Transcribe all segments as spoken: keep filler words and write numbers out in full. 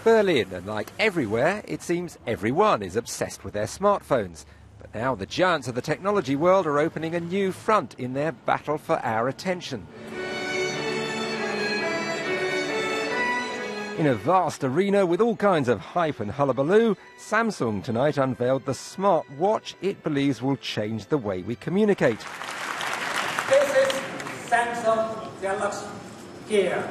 Berlin, and like everywhere, it seems everyone is obsessed with their smartphones. But now the giants of the technology world are opening a new front in their battle for our attention. In a vast arena with all kinds of hype and hullabaloo, Samsung tonight unveiled the smart watch it believes will change the way we communicate. This is Samsung Galaxy Gear.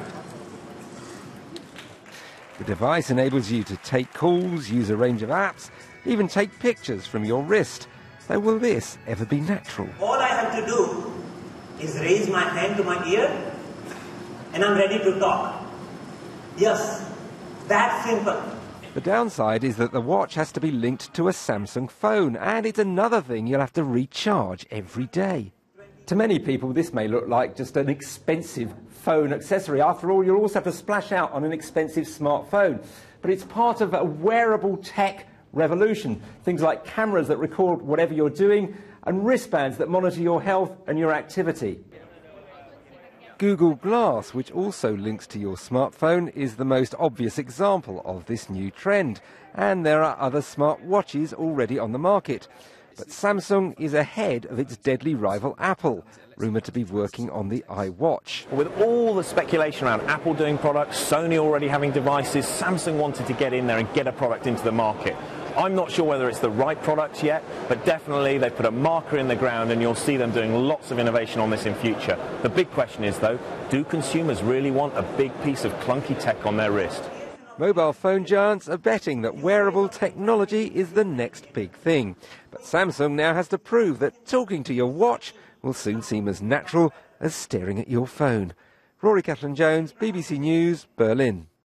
The device enables you to take calls, use a range of apps, even take pictures from your wrist. So will this ever be natural? All I have to do is raise my hand to my ear and I'm ready to talk. Yes, that simple. The downside is that the watch has to be linked to a Samsung phone, and it's another thing you'll have to recharge every day. To many people, this may look like just an expensive phone accessory. After all, you'll also have to splash out on an expensive smartphone. But it's part of a wearable tech revolution. Things like cameras that record whatever you're doing and wristbands that monitor your health and your activity. Google Glass, which also links to your smartphone, is the most obvious example of this new trend. And there are other smart watches already on the market. But Samsung is ahead of its deadly rival Apple, rumoured to be working on the iWatch. With all the speculation around Apple doing products, Sony already having devices, Samsung wanted to get in there and get a product into the market. I'm not sure whether it's the right product yet, but definitely they've put a marker in the ground and you'll see them doing lots of innovation on this in future. The big question is, though, do consumers really want a big piece of clunky tech on their wrist? Mobile phone giants are betting that wearable technology is the next big thing. But Samsung now has to prove that talking to your watch will soon seem as natural as staring at your phone. Rory Catalan-Jones, B B C News, Berlin.